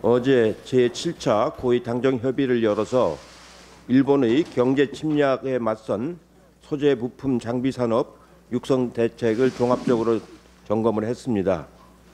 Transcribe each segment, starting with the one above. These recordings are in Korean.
어제 제7차 고위 당정 협의를 열어서 일본의 경제 침략에 맞선 소재 부품 장비 산업 육성 대책을 종합적으로 점검을 했습니다.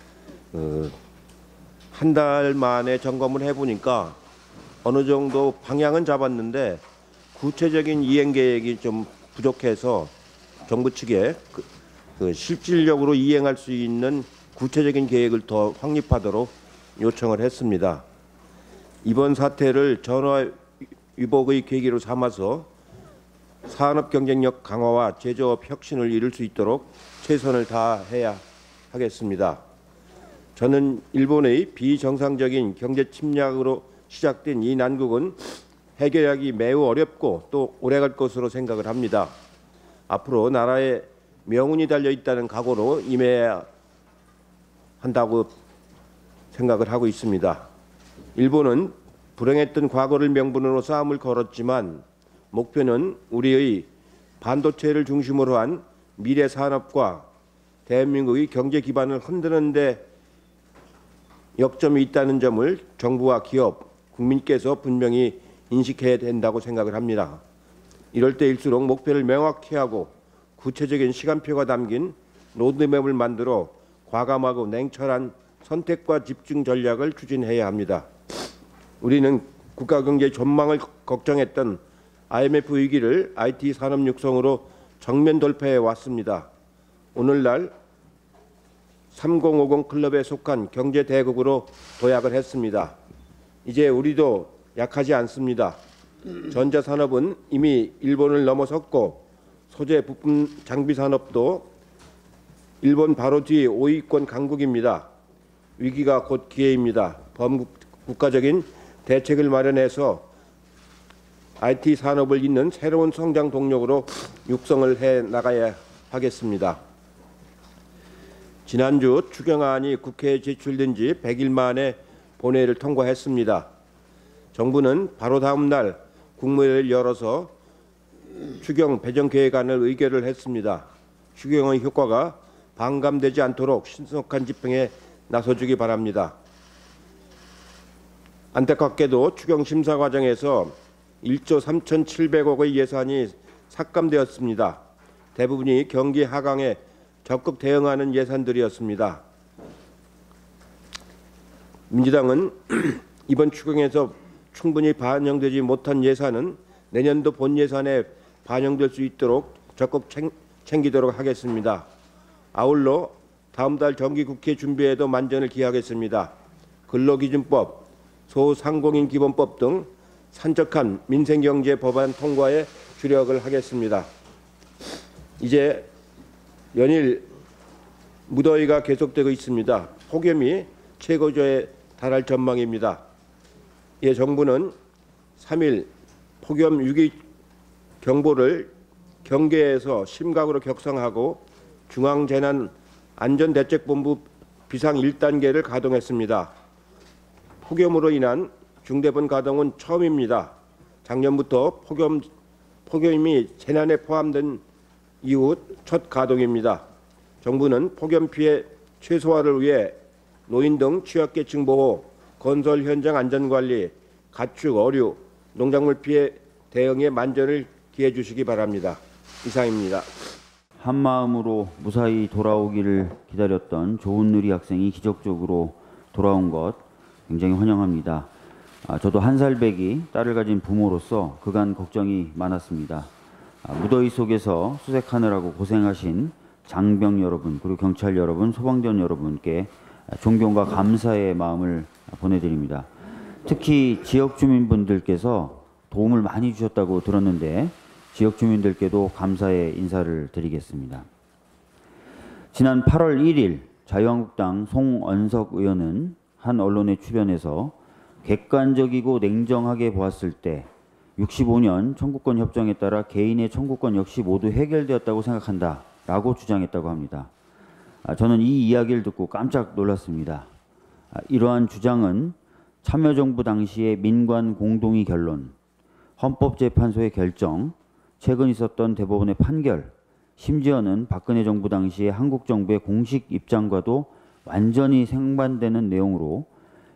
한 달 만에 점검을 해보니까 어느 정도 방향은 잡았는데 구체적인 이행 계획이 좀 부족해서 정부 측에 실질적으로 이행할 수 있는 구체적인 계획을 더 확립하도록 요청을 했습니다. 이번 사태를 전화위복의 계기로 삼아서 산업 경쟁력 강화와 제조업 혁신을 이룰 수 있도록 최선을 다해야 하겠습니다. 저는 일본의 비정상적인 경제 침략으로 시작된 이 난국은 해결하기 매우 어렵고 또 오래갈 것으로 생각을 합니다. 앞으로 나라의 명운이 달려 있다는 각오로 임해야 한다고 생각을 하고 있습니다. 일본은 불행했던 과거를 명분으로 싸움을 걸었지만 목표는 우리의 반도체를 중심으로 한 미래 산업과 대한민국의 경제 기반을 흔드는 데 역점이 있다는 점을 정부와 기업, 국민께서 분명히 인식해야 된다고 생각을 합니다. 이럴 때일수록 목표를 명확히 하고 구체적인 시간표가 담긴 로드맵을 만들어 과감하고 냉철한 선택과 집중 전략을 추진해야 합니다. 우리는 국가 경제 전망을 걱정했던 IMF 위기를 IT 산업 육성으로 정면 돌파해 왔습니다. 오늘날 3050 클럽에 속한 경제 대국으로 도약을 했습니다. 이제 우리도 약하지 않습니다. 전자산업은 이미 일본을 넘어섰고 소재 부품 장비 산업도 일본 바로 뒤 5위권 강국입니다. 위기가 곧 기회입니다. 범국가적인 대책을 마련해서 IT 산업을 잇는 새로운 성장 동력으로 육성을 해 나가야 하겠습니다. 지난주 추경안이 국회에 제출된 지 100일 만에 본회의를 통과했습니다. 정부는 바로 다음 날 국무회의를 열어서 추경 배정 계획안을 의결을 했습니다. 추경의 효과가 반감되지 않도록 신속한 집행에 나서주기 바랍니다. 안타깝게도 추경 심사 과정에서 1조 3,700억의 예산이 삭감되었습니다. 대부분이 경기 하강에 적극 대응하는 예산들이었습니다. 민주당은 이번 추경에서 충분히 반영되지 못한 예산은 내년도 본 예산에 반영될 수 있도록 적극 챙기도록 하겠습니다. 아울러 다음 달 정기국회 준비에도 만전을 기하겠습니다. 근로기준법, 소상공인 기본법 등 산적한 민생경제 법안 통과에 주력을 하겠습니다. 이제 연일 무더위가 계속되고 있습니다. 폭염이 최고조에 달할 전망입니다. 예, 정부는 3일 폭염 위기 경보를 경계에서 심각으로 격상하고 중앙재난안전대책본부 비상 1단계를 가동했습니다. 폭염으로 인한 중대본 가동은 처음입니다. 작년부터 폭염이 재난에 포함된 이후 첫 가동입니다. 정부는 폭염 피해 최소화를 위해 노인 등 취약계층 보호, 건설 현장 안전관리, 가축, 어류, 농작물 피해 대응에 만전을 기해 주시기 바랍니다. 이상입니다. 한마음으로 무사히 돌아오기를 기다렸던 조은누리 학생이 기적적으로 돌아온 것 굉장히 환영합니다. 저도 한 살배기 딸을 가진 부모로서 그간 걱정이 많았습니다. 무더위 속에서 수색하느라고 고생하신 장병 여러분, 그리고 경찰 여러분, 소방대원 여러분께 존경과 감사의 마음을 보내드립니다. 특히 지역 주민분들께서 도움을 많이 주셨다고 들었는데 지역 주민들께도 감사의 인사를 드리겠습니다. 지난 8월 1일 자유한국당 송언석 의원은 한 언론에 출연해서 객관적이고 냉정하게 보았을 때 65년 청구권 협정에 따라 개인의 청구권 역시 모두 해결되었다고 생각한다 라고 주장했다고 합니다. 저는 이 이야기를 듣고 깜짝 놀랐습니다. 이러한 주장은 참여정부 당시의 민관 공동의 결론, 헌법재판소의 결정, 최근 있었던 대법원의 판결, 심지어는 박근혜 정부 당시의 한국 정부의 공식 입장과도 완전히 상반되는 내용으로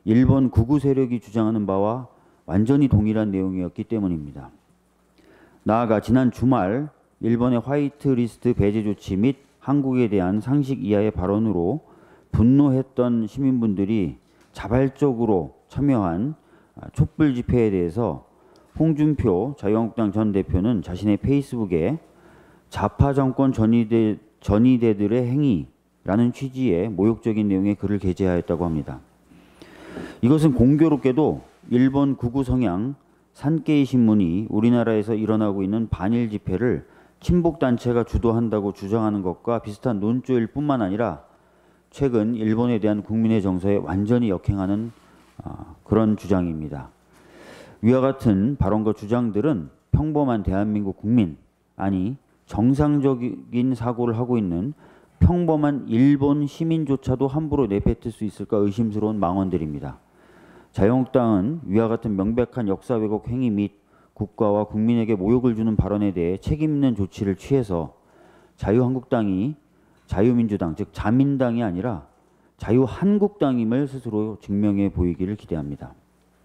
일본 극우 세력이 주장하는 바와 완전히 동일한 내용이었기 때문입니다. 나아가 지난 주말 일본의 화이트리스트 배제 조치 및 한국에 대한 상식 이하의 발언으로 분노했던 시민분들이 자발적으로 참여한 촛불 집회에 대해서 홍준표 자유한국당 전 대표는 자신의 페이스북에 좌파 정권 전위대들의 행위라는 취지의 모욕적인 내용의 글을 게재하였다고 합니다. 이것은 공교롭게도 일본 극우 성향 산케이 신문이 우리나라에서 일어나고 있는 반일 집회를 친북 단체가 주도한다고 주장하는 것과 비슷한 논조일 뿐만 아니라 최근 일본에 대한 국민의 정서에 완전히 역행하는 그런 주장입니다. 위와 같은 발언과 주장들은 평범한 대한민국 국민, 아니 정상적인 사고를 하고 있는 평범한 일본 시민조차도 함부로 내뱉을 수 있을까 의심스러운 망언들입니다. 자유한국당은 위와 같은 명백한 역사 왜곡 행위 및 국가와 국민에게 모욕을 주는 발언에 대해 책임 있는 조치를 취해서 자유한국당이 자유민주당, 즉 자민당이 아니라 자유한국당임을 스스로 증명해 보이기를 기대합니다.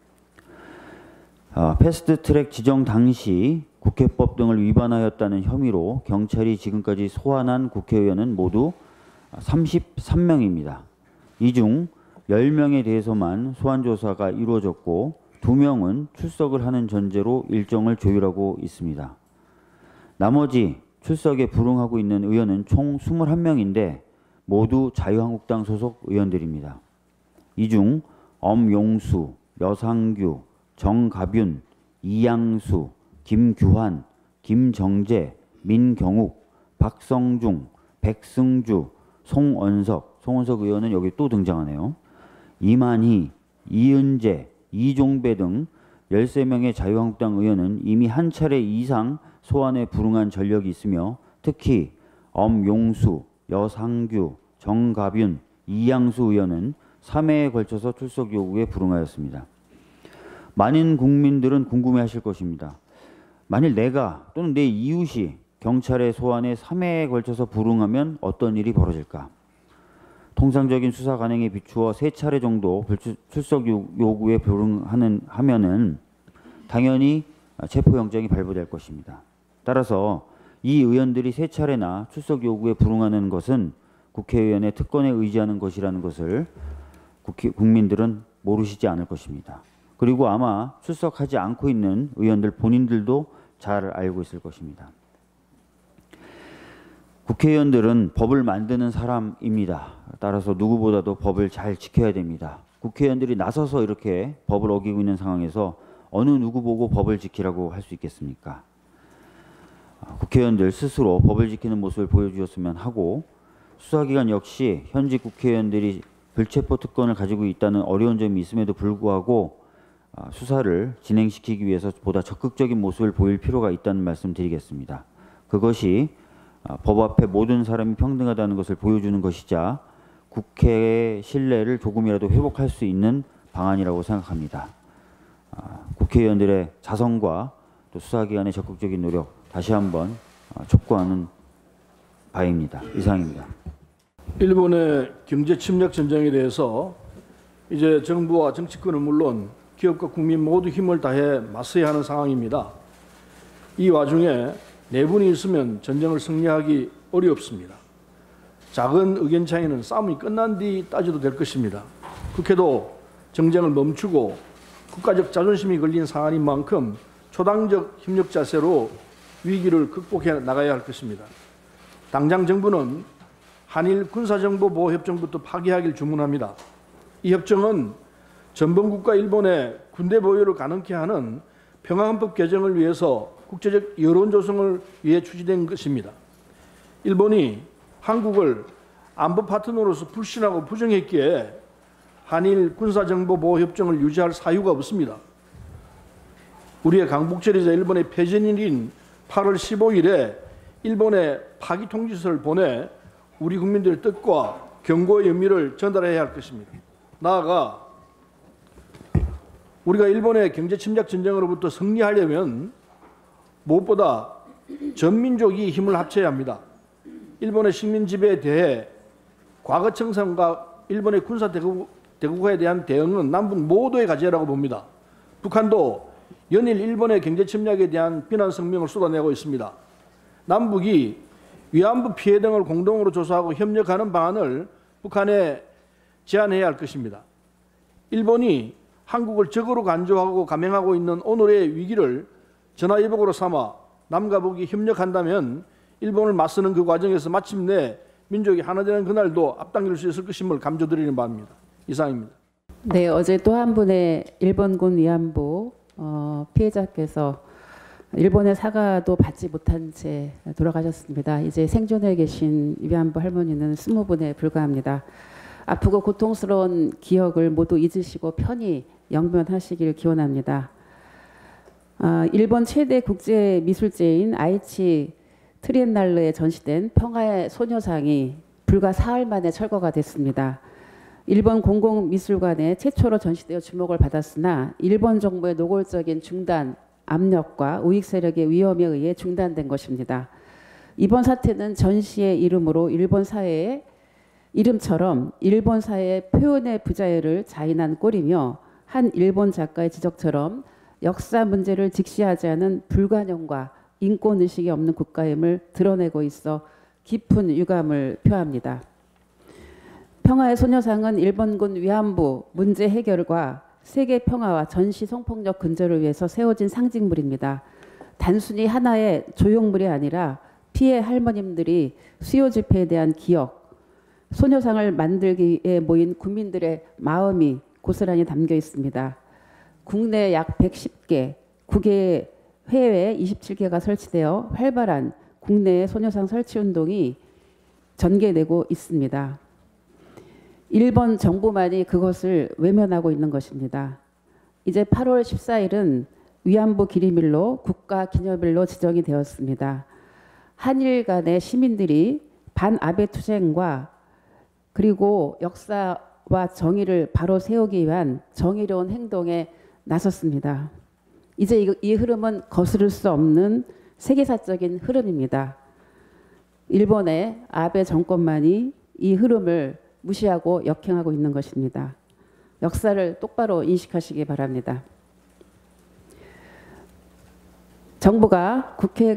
패스트트랙 지정 당시 국회법 등을 위반하였다는 혐의로 경찰이 지금까지 소환한 국회의원은 모두 33명입니다. 이 중 10명에 대해서만 소환 조사가 이루어졌고 2명은 출석을 하는 전제로 일정을 조율하고 있습니다. 나머지 출석에 불응하고 있는 의원은 총 21명인데 모두 자유한국당 소속 의원들입니다. 이 중 엄용수, 여상규, 정가뷴, 이양수, 김규환, 김정재, 민경욱, 박성중, 백승주, 송원석 의원은 여기 또 등장하네요. 이만희, 이은재, 이종배 등 13명의 자유한국당 의원은 이미 한 차례 이상 소환에 불응한 전력이 있으며 특히 엄용수, 여상규, 정가뷴, 이양수 의원은 3회에 걸쳐서 출석 요구에 불응하였습니다. 많은 국민들은 궁금해하실 것입니다. 만일 내가 또는 내 이웃이 경찰의 소환에 3회에 걸쳐서 불응하면 어떤 일이 벌어질까? 통상적인 수사 관행에 비추어 3차례 정도 출석 요구에 불응하면은 당연히 체포영장이 발부될 것입니다. 따라서 이 의원들이 3차례나 출석 요구에 불응하는 것은 국회의원의 특권에 의지하는 것이라는 것을 국민들은 모르시지 않을 것입니다. 그리고 아마 출석하지 않고 있는 의원들 본인들도 잘 알고 있을 것입니다. 국회의원들은 법을 만드는 사람입니다. 따라서 누구보다도 법을 잘 지켜야 됩니다. 국회의원들이 나서서 이렇게 법을 어기고 있는 상황에서 어느 누구 보고 법을 지키라고 할 수 있겠습니까? 국회의원들 스스로 법을 지키는 모습을 보여주었으면 하고 수사기관 역시 현직 국회의원들이 불체포 특권을 가지고 있다는 어려운 점이 있음에도 불구하고 수사를 진행시키기 위해서 보다 적극적인 모습을 보일 필요가 있다는 말씀 드리겠습니다. 그것이 법 앞에 모든 사람이 평등하다는 것을 보여주는 것이자 국회의 신뢰를 조금이라도 회복할 수 있는 방안이라고 생각합니다. 국회의원들의 자성과 또 수사기관의 적극적인 노력 다시 한번 촉구하는 바입니다. 이상입니다. 일본의 경제 침략 전쟁에 대해서 이제 정부와 정치권은 물론 기업과 국민 모두 힘을 다해 맞서야 하는 상황입니다. 이 와중에 내분이 있으면 전쟁을 승리하기 어렵습니다. 작은 의견 차이는 싸움이 끝난 뒤 따져도 될 것입니다. 국회도 정쟁을 멈추고 국가적 자존심이 걸린 사안인 만큼 초당적 협력 자세로 위기를 극복해 나가야 할 것입니다. 당장 정부는 한일 군사정보보호협정부터 파기하길 주문합니다. 이 협정은 전범국가 일본의 군대 보유를 가능케 하는 평화헌법 개정을 위해서 국제적 여론 조성을 위해 추진된 것입니다. 일본이 한국을 안보 파트너로서 불신하고 부정했기에 한일 군사정보보호협정을 유지할 사유가 없습니다. 우리의 강복절이자 일본의 폐전일인 8월 15일에 일본에 파기 통지서를 보내 우리 국민들의 뜻과 경고의 의미를 전달해야 할 것입니다. 나아가 우리가 일본의 경제 침략 전쟁으로부터 승리하려면 무엇보다 전민족이 힘을 합쳐야 합니다. 일본의 식민 지배에 대해 과거 청산과 일본의 군사 대국화에 대한 대응은 남북 모두의 과제라고 봅니다. 북한도 연일 일본의 경제 침략에 대한 비난 성명을 쏟아내고 있습니다. 남북이 위안부 피해 등을 공동으로 조사하고 협력하는 방안을 북한에 제안해야 할 것입니다. 일본이 한국을 적으로 간주하고 감행하고 있는 오늘의 위기를 전화위복으로 삼아 남과 북이 협력한다면 일본을 맞서는 그 과정에서 마침내 민족이 하나 되는 그날도 앞당길 수 있을 것임을 감조드리는 바입니다. 이상입니다. 네, 어제 또 한 분의 일본군 위안부 피해자께서 일본의 사과도 받지 못한 채 돌아가셨습니다. 이제 생존해 계신 위안부 할머니는 20분에 불과합니다. 아프고 고통스러운 기억을 모두 잊으시고 편히 영면하시길 기원합니다. 일본 최대 국제 미술제인 아이치 트리엔날레에 전시된 평화의 소녀상이 불과 사흘 만에 철거가 됐습니다. 일본 공공미술관에 최초로 전시되어 주목을 받았으나 일본 정부의 노골적인 중단, 압력과 우익 세력의 위험에 의해 중단된 것입니다. 이번 사태는 전시의 이름으로 일본 사회의 이름처럼 일본 사회의 표현의 부자유를 자인한 꼴이며 한 일본 작가의 지적처럼 역사 문제를 직시하지 않은 불관용과 인권의식이 없는 국가임을 드러내고 있어 깊은 유감을 표합니다. 평화의 소녀상은 일본군 위안부 문제 해결과 세계 평화와 전시 성폭력 근절을 위해서 세워진 상징물입니다. 단순히 하나의 조형물이 아니라 피해 할머님들이 수요 집회에 대한 기억, 소녀상을 만들기 위해 모인 국민들의 마음이 고스란히 담겨 있습니다. 국내 약 110개, 국외 해외 27개가 설치되어 활발한 국내의 소녀상 설치 운동이 전개되고 있습니다. 일본 정부만이 그것을 외면하고 있는 것입니다. 이제 8월 14일은 위안부 기림일로 국가기념일로 지정이 되었습니다. 한일 간의 시민들이 반아베 투쟁과 그리고 역사와 정의를 바로 세우기 위한 정의로운 행동에 나섰습니다. 이제 이 흐름은 거스를 수 없는 세계사적인 흐름입니다. 일본의 아베 정권만이 이 흐름을 무시하고 역행하고 있는 것입니다. 역사를 똑바로 인식하시기 바랍니다. 정부가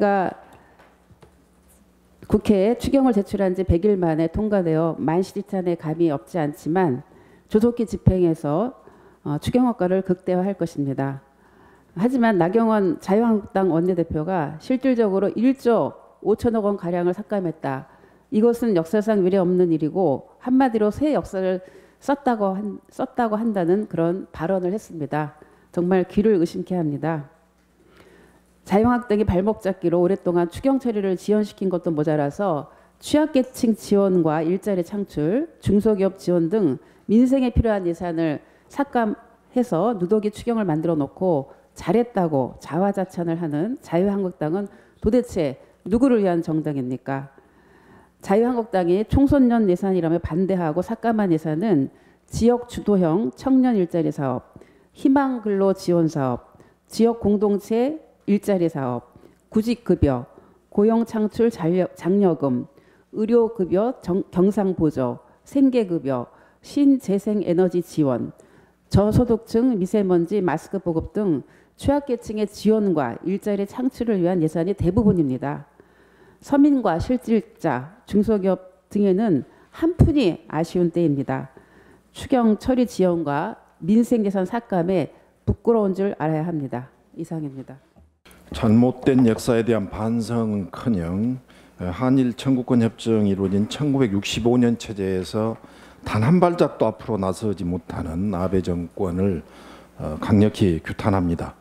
국회에 추경을 제출한 지 100일 만에 통과되어 만시지탄에 감이 없지 않지만 조속히 집행해서 추경효과를 극대화할 것입니다. 하지만 나경원 자유한국당 원내대표가 실질적으로 1조 5천억 원 가량을 삭감했다. 이것은 역사상 유례 없는 일이고 한마디로 새 역사를 썼다고 한다는 그런 발언을 했습니다. 정말 귀를 의심케 합니다. 자유한국당이 발목 잡기로 오랫동안 추경 처리를 지연시킨 것도 모자라서 취약계층 지원과 일자리 창출, 중소기업 지원 등 민생에 필요한 예산을 삭감해서 누더기 추경을 만들어 놓고 잘했다고 자화자찬을 하는 자유한국당은 도대체 누구를 위한 정당입니까? 자유한국당이 총선년 예산이라며 반대하고 삭감한 예산은 지역 주도형 청년 일자리 사업, 희망근로 지원 사업, 지역 공동체 일자리 사업, 구직급여, 고용창출 장려금, 의료급여 경상보조, 생계급여, 신재생에너지 지원, 저소득층 미세먼지 마스크 보급 등 취약계층의 지원과 일자리 창출을 위한 예산이 대부분입니다. 서민과 실질자, 중소기업 등에는 한 푼이 아쉬운 때입니다. 추경 처리 지원과 민생 예산 삭감에 부끄러운 줄 알아야 합니다. 이상입니다. 잘못된 역사에 대한 반성은커녕 한일 청구권 협정이 이루어진 1965년 체제에서 단 한 발짝도 앞으로 나서지 못하는 아베 정권을 강력히 규탄합니다.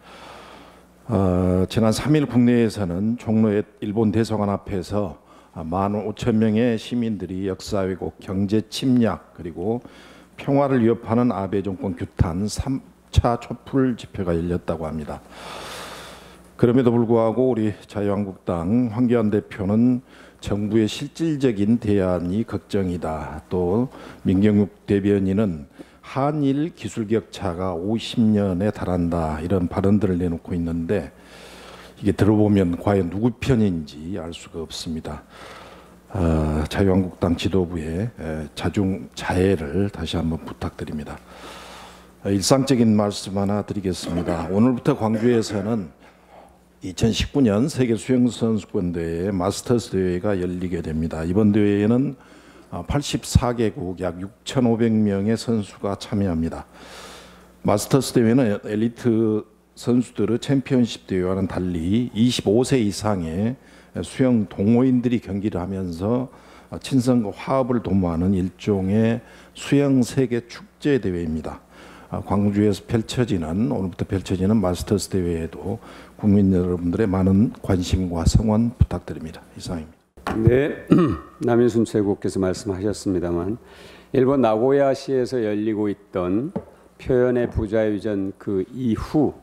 지난 3일 국내에서는 종로의 일본 대사관 앞에서 15,000명의 시민들이 역사 왜곡, 경제 침략 그리고 평화를 위협하는 아베 정권 규탄 3차 촛불 집회가 열렸다고 합니다. 그럼에도 불구하고 우리 자유한국당 황교안 대표는 정부의 실질적인 대안이 걱정이다. 또 민경욱 대변인은 한일 기술 격차가 50년에 달한다. 이런 발언들을 내놓고 있는데 이게 들어보면 과연 누구 편인지 알 수가 없습니다. 자유한국당 지도부의 자중 자애를 다시 한번 부탁드립니다. 일상적인 말씀 하나 드리겠습니다. 오늘부터 광주에서는 2019년 세계 수영선수권대회 마스터스 대회가 열리게 됩니다. 이번 대회에는 84개국 약 6,500명의 선수가 참여합니다. 마스터스 대회는 엘리트 선수들의 챔피언십 대회와는 달리 25세 이상의 수영 동호인들이 경기를 하면서 친선과 화합을 도모하는 일종의 수영 세계 축제 대회입니다. 광주에서 오늘부터 펼쳐지는 마스터스 대회에도 국민 여러분들의 많은 관심과 성원 부탁드립니다. 이상입니다. 네, 남인순 최고께서 말씀하셨습니다만 일본 나고야시에서 열리고 있던 표현의 부자유전 그 이후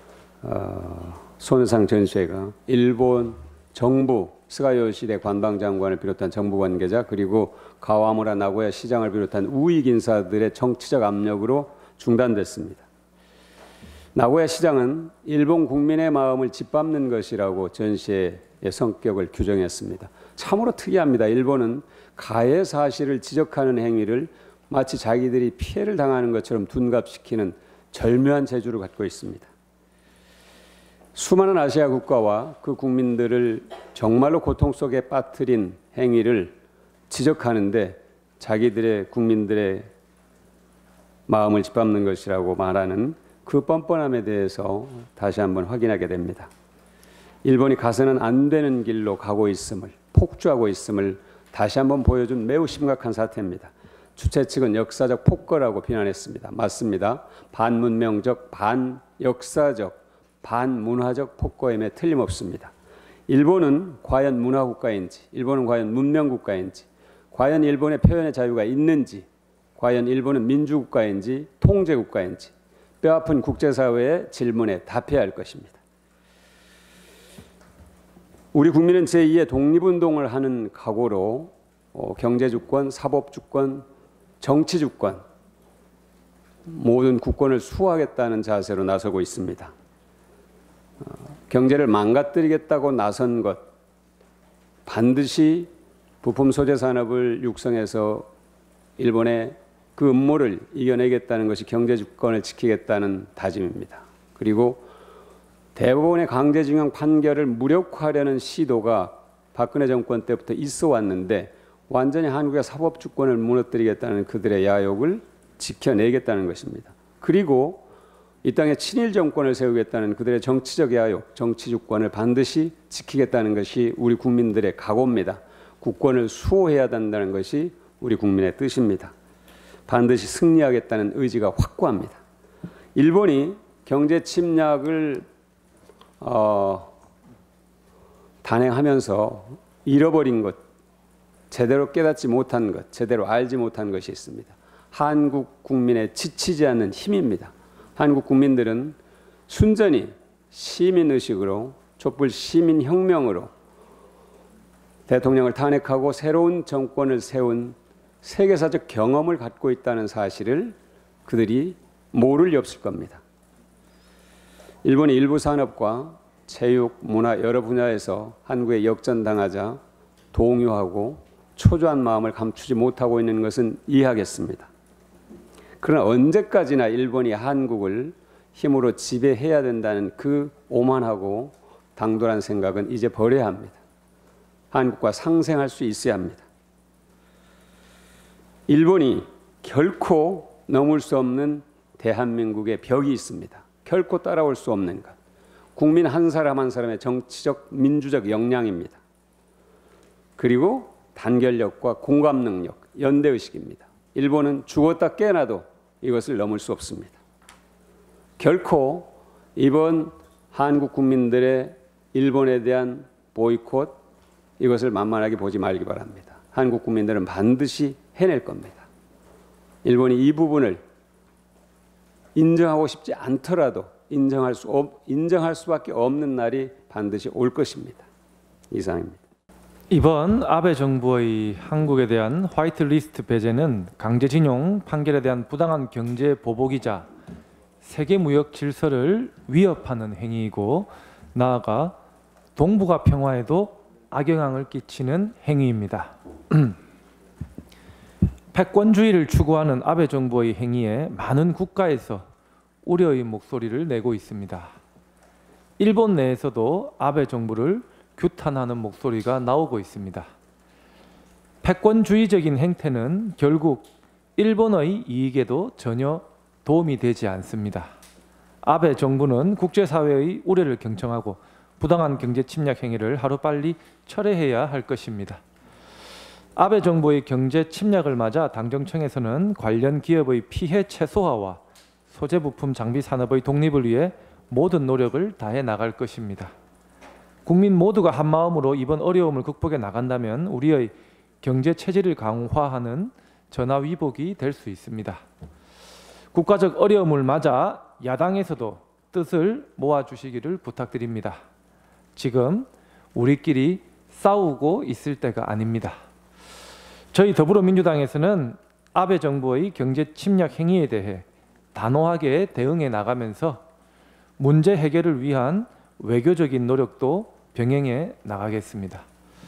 손해상 전시회가 일본 정부 스가요시대 관방장관을 비롯한 정부 관계자 그리고 가와무라 나고야 시장을 비롯한 우익 인사들의 정치적 압력으로 중단됐습니다. 나고야 시장은 일본 국민의 마음을 짓밟는 것이라고 전시회의 성격을 규정했습니다. 참으로 특이합니다. 일본은 가해 사실을 지적하는 행위를 마치 자기들이 피해를 당하는 것처럼 둔갑시키는 절묘한 재주를 갖고 있습니다. 수많은 아시아 국가와 그 국민들을 정말로 고통 속에 빠뜨린 행위를 지적하는데 자기들의 국민들의 마음을 짓밟는 것이라고 말하는 그 뻔뻔함에 대해서 다시 한번 확인하게 됩니다. 일본이 가서는 안 되는 길로 가고 있음을, 폭주하고 있음을 다시 한번 보여준 매우 심각한 사태입니다. 주최 측은 역사적 폭거라고 비난했습니다. 맞습니다. 반문명적, 반역사적, 반문화적 폭거임에 틀림없습니다. 일본은 과연 문화국가인지, 일본은 과연 문명국가인지, 과연 일본의 표현의 자유가 있는지, 과연 일본은 민주국가인지 통제국가인지 뼈아픈 국제사회의 질문에 답해야 할 것입니다. 우리 국민은 제2의 독립운동을 하는 각오로 경제주권, 사법주권, 정치주권 모든 국권을 수호하겠다는 자세로 나서고 있습니다. 경제를 망가뜨리겠다고 나선 것, 반드시 부품 소재 산업을 육성해서 일본의 그 음모를 이겨내겠다는 것이 경제 주권을 지키겠다는 다짐입니다. 그리고 대법원의 강제징용 판결을 무력화하려는 시도가 박근혜 정권 때부터 있어 왔는데 완전히 한국의 사법 주권을 무너뜨리겠다는 그들의 야욕을 지켜내겠다는 것입니다. 그리고 이 땅에 친일 정권을 세우겠다는 그들의 정치적 야욕, 정치 주권을 반드시 지키겠다는 것이 우리 국민들의 각오입니다. 국권을 수호해야 된다는 것이 우리 국민의 뜻입니다. 반드시 승리하겠다는 의지가 확고합니다. 일본이 경제 침략을 단행하면서 잃어버린 것, 제대로 깨닫지 못한 것, 제대로 알지 못한 것이 있습니다. 한국 국민의 지치지 않는 힘입니다. 한국 국민들은 순전히 시민의식으로 촛불 시민혁명으로 대통령을 탄핵하고 새로운 정권을 세운 세계사적 경험을 갖고 있다는 사실을 그들이 모를 리 없을 겁니다. 일본이 일부 산업과 체육, 문화 여러 분야에서 한국에 역전당하자 동요하고 초조한 마음을 감추지 못하고 있는 것은 이해하겠습니다. 그러나 언제까지나 일본이 한국을 힘으로 지배해야 된다는 그 오만하고 당돌한 생각은 이제 버려야 합니다. 한국과 상생할 수 있어야 합니다. 일본이 결코 넘을 수 없는 대한민국의 벽이 있습니다. 결코 따라올 수 없는 것. 국민 한 사람 한 사람의 정치적, 민주적 역량입니다. 그리고 단결력과 공감 능력, 연대의식입니다. 일본은 죽었다 깨어나도 이것을 넘을 수 없습니다. 결코 이번 한국 국민들의 일본에 대한 보이콧, 이것을 만만하게 보지 말기 바랍니다. 한국 국민들은 반드시 해낼 겁니다. 일본이 이 부분을 인정하고 싶지 않더라도 인정할 수밖에 없는 날이 반드시 올 것입니다. 이상입니다. 이번 아베 정부의 한국에 대한 화이트리스트 배제는 강제징용 판결에 대한 부당한 경제 보복이자 세계 무역 질서를 위협하는 행위이고 나아가 동북아 평화에도 악영향을 끼치는 행위입니다. 패권주의를 추구하는 아베 정부의 행위에 많은 국가에서 우려의 목소리를 내고 있습니다. 일본 내에서도 아베 정부를 규탄하는 목소리가 나오고 있습니다. 패권주의적인 행태는 결국 일본의 이익에도 전혀 도움이 되지 않습니다. 아베 정부는 국제사회의 우려를 경청하고 부당한 경제 침략 행위를 하루빨리 철회해야 할 것입니다. 아베 정부의 경제 침략을 맞아 당정청에서는 관련 기업의 피해 최소화와 소재 부품 장비 산업의 독립을 위해 모든 노력을 다해 나갈 것입니다. 국민 모두가 한마음으로 이번 어려움을 극복해 나간다면 우리의 경제 체질을 강화하는 전화위복이 될 수 있습니다. 국가적 어려움을 맞아 야당에서도 뜻을 모아주시기를 부탁드립니다. 지금 우리끼리 싸우고 있을 때가 아닙니다. 저희 더불어민주당에서는 아베 정부의 경제 침략 행위에 대해 단호하게 대응해 나가면서 문제 해결을 위한 외교적인 노력도 병행해 나가겠습니다.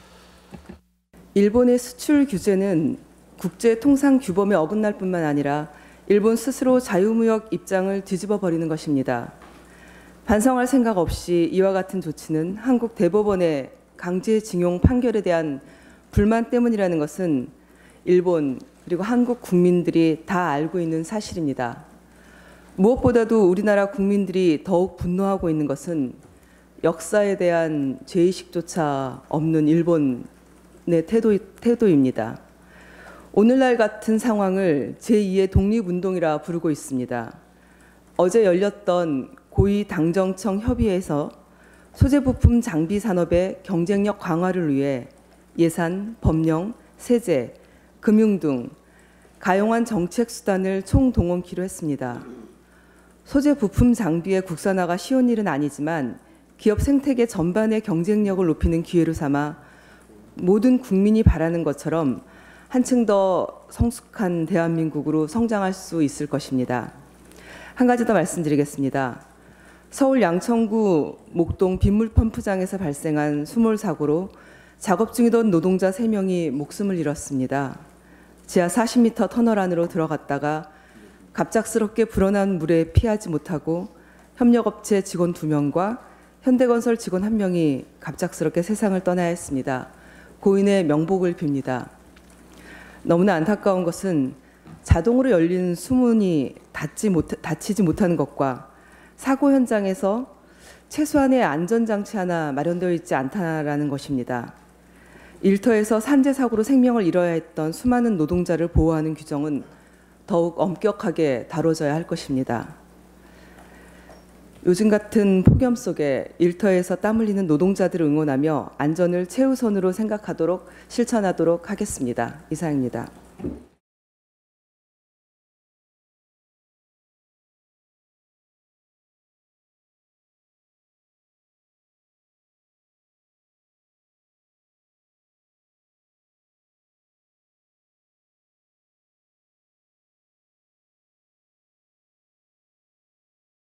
일본의 수출 규제는 국제 통상 규범에 어긋날 뿐만 아니라 일본 스스로 자유무역 입장을 뒤집어 버리는 것입니다. 반성할 생각 없이 이와 같은 조치는 한국 대법원의 강제징용 판결에 대한 불만 때문이라는 것은 일본 그리고 한국 국민들이 다 알고 있는 사실입니다. 무엇보다도 우리나라 국민들이 더욱 분노하고 있는 것은 역사에 대한 죄의식조차 없는 일본의 태도입니다. 오늘날 같은 상황을 제2의 독립운동이라 부르고 있습니다. 어제 열렸던 고위 당정청 협의회에서 소재부품 장비 산업의 경쟁력 강화를 위해 예산, 법령, 세제, 금융 등 가용한 정책 수단을 총동원키로 했습니다. 소재 부품 장비의 국산화가 쉬운 일은 아니지만 기업 생태계 전반의 경쟁력을 높이는 기회로 삼아 모든 국민이 바라는 것처럼 한층 더 성숙한 대한민국으로 성장할 수 있을 것입니다. 한 가지 더 말씀드리겠습니다. 서울 양천구 목동 빗물펌프장에서 발생한 수몰 사고로 작업 중이던 노동자 3명이 목숨을 잃었습니다. 지하 40m 터널 안으로 들어갔다가 갑작스럽게 불어난 물에 피하지 못하고 협력업체 직원 2명과 현대건설 직원 1명이 갑작스럽게 세상을 떠나야 했습니다. 고인의 명복을 빕니다. 너무나 안타까운 것은 자동으로 열린 수문이 닫히지 못하는 것과 사고 현장에서 최소한의 안전장치 하나 마련되어 있지 않다라는 것입니다. 일터에서 산재 사고로 생명을 잃어야 했던 수많은 노동자를 보호하는 규정은 더욱 엄격하게 다뤄져야 할 것입니다. 요즘 같은 폭염 속에 일터에서 땀 흘리는 노동자들을 응원하며 안전을 최우선으로 생각하도록 실천하도록 하겠습니다. 이상입니다.